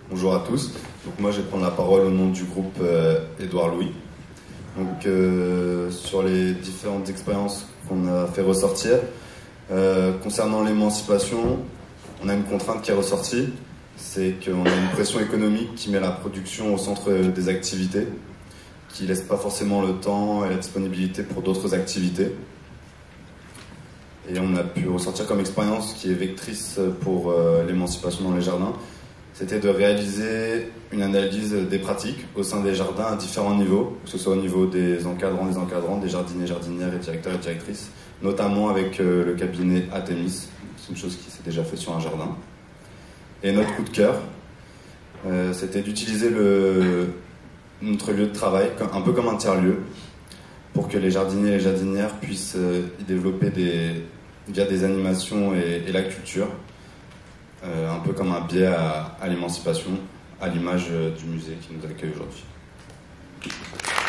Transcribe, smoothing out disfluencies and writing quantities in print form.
Bonjour à tous. Donc moi je vais prendre la parole au nom du groupe Édouard Louis. Donc sur les différentes expériences qu'on a fait ressortir, concernant l'émancipation, on a une contrainte qui est ressortie, c'est qu'on a une pression économique qui met la production au centre des activités, qui laisse pas forcément le temps et la disponibilité pour d'autres activités. Et on a pu ressortir comme expérience qui est vectrice pour l'émancipation dans les jardins, c'était de réaliser une analyse des pratiques au sein des jardins à différents niveaux, que ce soit au niveau des encadrants, des jardiniers, jardinières et directeurs et directrices, notamment avec le cabinet Atemis, c'est une chose qui s'est déjà fait sur un jardin. Et notre coup de cœur, c'était d'utiliser notre lieu de travail un peu comme un tiers-lieu, pour que les jardiniers et les jardinières puissent y développer via des animations et la culture, un peu comme un biais à l'émancipation, à l'image du musée qui nous accueille aujourd'hui.